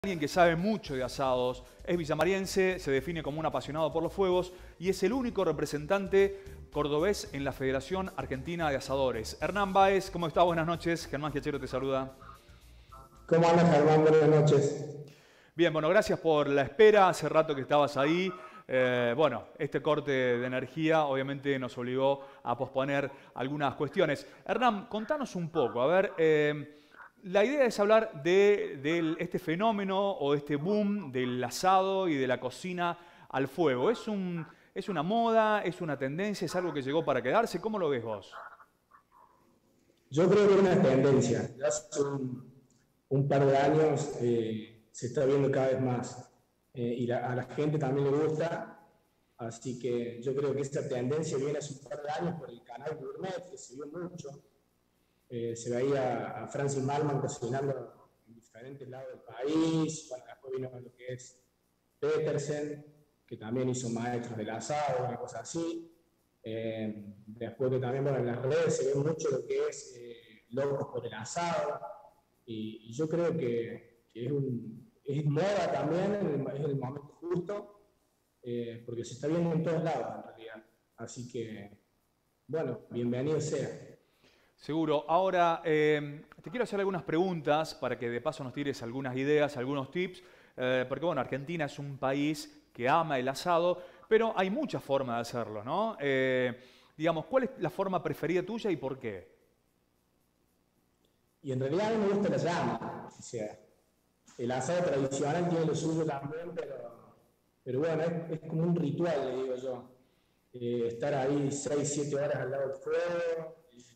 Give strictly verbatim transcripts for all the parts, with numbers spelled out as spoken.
Alguien que sabe mucho de asados, es villamariense, se define como un apasionado por los fuegos y es el único representante cordobés en la Federación Argentina de Asadores. Hernán Báez, ¿cómo está? Buenas noches. Germán Giachero te saluda. ¿Cómo andas, Germán? Buenas noches. Bien, bueno, gracias por la espera. Hace rato que estabas ahí. Eh, bueno, este corte de energía obviamente nos obligó a posponer algunas cuestiones. Hernán, contanos un poco, a ver... Eh, La idea es hablar de, de este fenómeno o este boom del asado y de la cocina al fuego. ¿Es, un, ¿Es una moda? ¿Es una tendencia? ¿Es algo que llegó para quedarse? ¿Cómo lo ves vos? Yo creo que es una tendencia. Ya hace un, un par de años eh, se está viendo cada vez más eh, y la, a la gente también le gusta. Así que yo creo que esta tendencia viene hace un par de años por el canal Gourmet, que se vio mucho. Eh, se veía a Francis Mallmann cocinando en diferentes lados del país. Bueno, después vino lo que es Petersen, que también hizo maestros del asado, una cosa así. Eh, después que también, bueno, en las redes se ve mucho lo que es eh, locos por el asado. Y, y yo creo que, que es, un, es moda también, es el momento justo, eh, porque se está viendo en todos lados en realidad. Así que, bueno, bienvenido sea. Seguro. Ahora, eh, te quiero hacer algunas preguntas para que de paso nos tires algunas ideas, algunos tips, eh, porque bueno, Argentina es un país que ama el asado, pero hay muchas formas de hacerlo, ¿no? Eh, digamos, ¿cuál es la forma preferida tuya y por qué? Y en realidad a mí me gusta la llama. O sea, el asado tradicional tiene lo suyo también, pero, pero bueno, es, es como un ritual, le digo yo. Eh, estar ahí seis, siete horas al lado del fuego.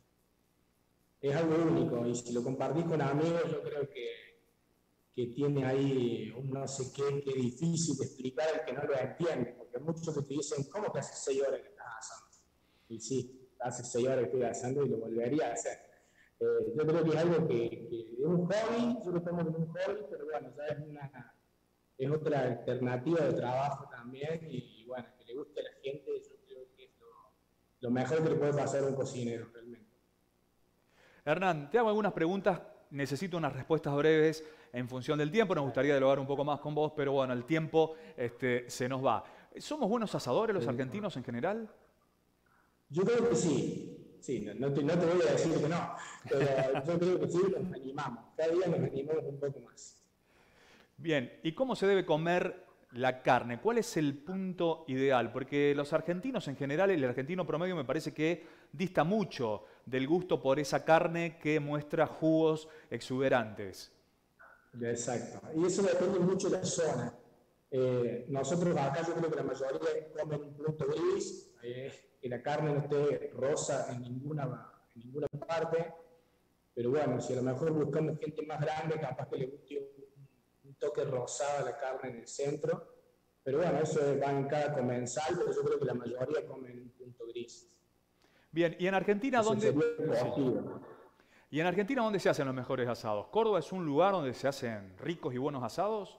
Es algo único y si lo compartís con amigos yo creo que, que tiene ahí un no sé qué, que es difícil de explicar al que no lo entiende, porque muchos que te dicen, ¿cómo que hace seis horas que estás asando? Y sí, hace seis horas que estoy asando y lo volvería a hacer. Eh, yo creo que es algo que, que es un hobby, yo lo tomo como un hobby, pero bueno, ya es, una, es otra alternativa de trabajo también y, y bueno, que le guste a la gente, yo creo que es lo, lo mejor que le puede pasar a un cocinero realmente. Hernán, te hago algunas preguntas, necesito unas respuestas breves en función del tiempo, nos gustaría dialogar un poco más con vos, pero bueno, el tiempo este, se nos va. ¿Somos buenos asadores los argentinos en general? Yo creo que sí, sí, no, no, te, no te voy a decir que no, pero yo creo que sí, nos animamos, cada día nos animamos un poco más. Bien, ¿y cómo se debe comer la carne? ¿Cuál es el punto ideal? Porque los argentinos en general, el argentino promedio me parece que dista mucho del gusto por esa carne que muestra jugos exuberantes. Exacto, y eso depende mucho de la zona. Eh, nosotros acá yo creo que la mayoría comen un punto gris, eh, que la carne no esté rosa en ninguna, en ninguna parte, pero bueno, si a lo mejor buscamos gente más grande, capaz que le guste un, un toque rosado a la carne en el centro, pero bueno, eso va en cada comensal, pero yo creo que la mayoría comen un punto gris. Bien, ¿y en Argentina Eso dónde? sería el Sí. objetivo. ¿Y en Argentina dónde se hacen los mejores asados? ¿Córdoba es un lugar donde se hacen ricos y buenos asados?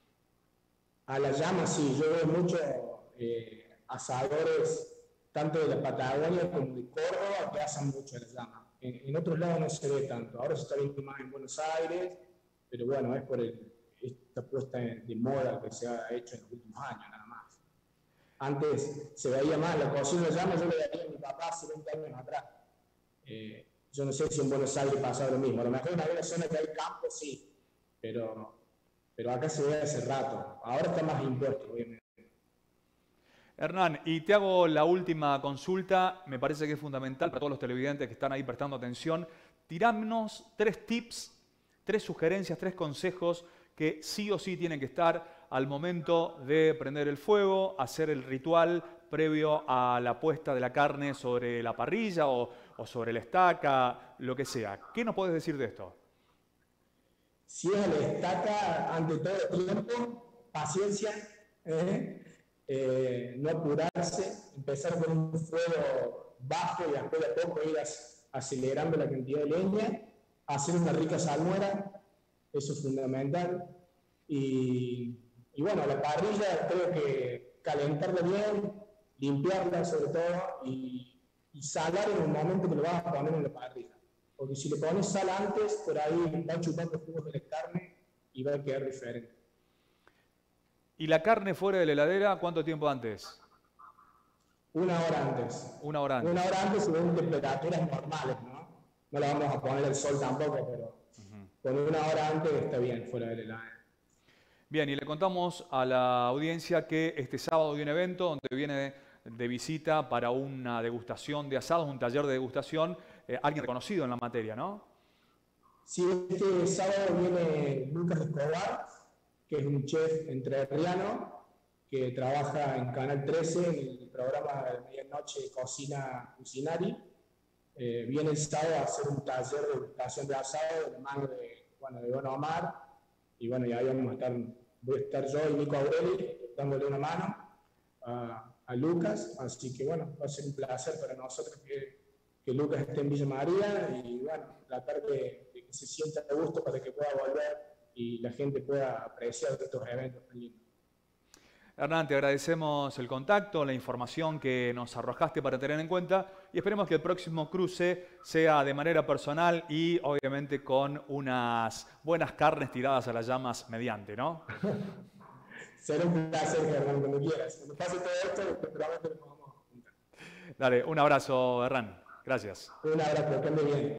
A la llama sí, yo veo muchos eh, asadores, tanto de la Patagonia como de Córdoba, que hacen mucho a la llama. En, en otros lados no se ve tanto, ahora se está viendo más en Buenos Aires, pero bueno, es por el, esta puesta de moda que se ha hecho en los últimos años, nada más. Antes se veía más la cocina de llama, yo le veía a mi papá hace veinte años atrás. Eh, yo no sé si en Buenos Aires pasaba lo mismo, a lo mejor en alguna zona que hay campo sí, pero... pero acá se ve hace rato. Ahora está más impuesto, obviamente. Hernán, y te hago la última consulta, me parece que es fundamental para todos los televidentes que están ahí prestando atención. Tiranos tres tips, tres sugerencias, tres consejos que sí o sí tienen que estar al momento de prender el fuego, hacer el ritual previo a la puesta de la carne sobre la parrilla o, o sobre la estaca, lo que sea. ¿Qué nos puedes decir de esto? Si es a la estaca, ante todo tiempo, paciencia, ¿eh? Eh, no apurarse, empezar con un fuego bajo y después de a poco ir acelerando la cantidad de leña, hacer una rica salmuera, eso es fundamental. Y, y bueno, la parrilla creo que calentarla bien, limpiarla sobre todo y, y salar en el momento que lo vas a poner en la parrilla. Porque si le pones sal antes, por ahí van chupando jugos de la carne y va a quedar diferente. ¿Y la carne fuera de la heladera cuánto tiempo antes? Una hora antes. Una hora antes. Una hora antes según temperaturas normales, ¿no? No la vamos a poner al sol tampoco, pero uh-huh. Con una hora antes está bien fuera de la heladera. Bien, y le contamos a la audiencia que este sábado hay un evento donde viene de visita para una degustación de asados, un taller de degustación, eh, alguien reconocido en la materia, ¿no? Sí, este sábado viene Lucas Escobar, que es un chef entrerriano que trabaja en Canal trece en el programa de medianoche Cocina Cucinari. Eh, viene el sábado a hacer un taller de degustación de asado de mano de, bueno, de Don Omar. Y bueno, ya vamos a estar, voy a estar yo y Nico Aureli dándole una mano a, a Lucas. Así que bueno, va a ser un placer para nosotros que, que Lucas esté en Villa María y bueno, tratar de, de que se sienta a gusto para que pueda volver y la gente pueda apreciar estos eventos tan lindos. Hernán, te agradecemos el contacto, la información que nos arrojaste para tener en cuenta y esperemos que el próximo cruce sea de manera personal y obviamente con unas buenas carnes tiradas a las llamas mediante, ¿no? Será un placer, Hernán, cuando quieras. Cuando pase todo esto, seguramente nos vamos a juntar. Dale, un abrazo, Hernán. Gracias. Un abrazo, que ande bien.